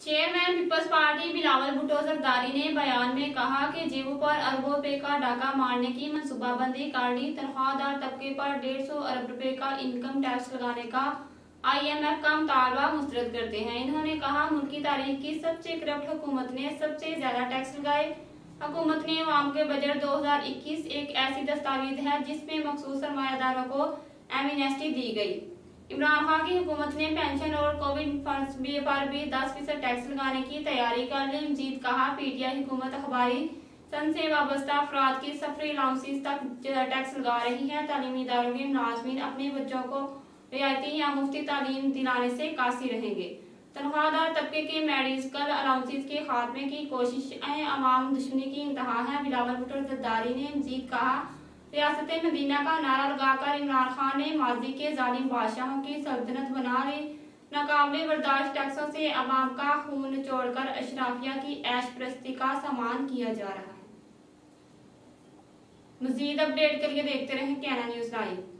Chairman peoples party Bilawal Bhutto Zardari ने बयान में कहा कि जेबों पर अरबों रुपए का डाका मारने की मंसूबाबंदी कर ली। तनख्वाहदार तबके पर 150 अरब रुपए का इनकम टैक्स लगाने का IMF का मुतालबा मुस्तरद करते हैं। इन्होंने कहा, मुल्क की तारीख की सबसे करप्ट हुकूमत ने सबसे ज्यादा टैक्स लगाए। हुकूमत ने अवाम के बजट 2021 एक ऐसी दस्तावेज है जिसमें मखसूस सरमायादारों को एमनेस्टी दी गई। इमरान खान की हुकूमत ने पेंशन और कोविड फंड्स पर भी 10% टैक्स लगाने की तैयारी कर ली। मजीद कहा, PTI हुकूमत अखबारी सन से वाबस्ता अफराद की सफरी अलाउंसेस तक टैक्स लगा रही है। तालीमी इदारों के मुलाजमीन अपने बच्चों को रियायती या मुफ्ती तालीम दिलाने से कासी रहेंगे। तनख्वाहदार तबके के मेडिकल अलाउंसेस के खात्मे की कोशिशें अवाम दुश्मनी की इंतहा है। बिलावल भुट्टो जरदारी ने मजीद कहा, रियासत मदीना का नारा लगाकर इमरान खान ने माजी के जालिम बादशाहों की सल्तनत बना ली। नाकाबिले बर्दाश्त टैक्सों से अवाम का खून निचोड़कर अशराफिया की ऐश परस्ती का सामान किया जा रहा है। मजीद अपडेट के लिए देखते रहें कैना न्यूज़ लाइव।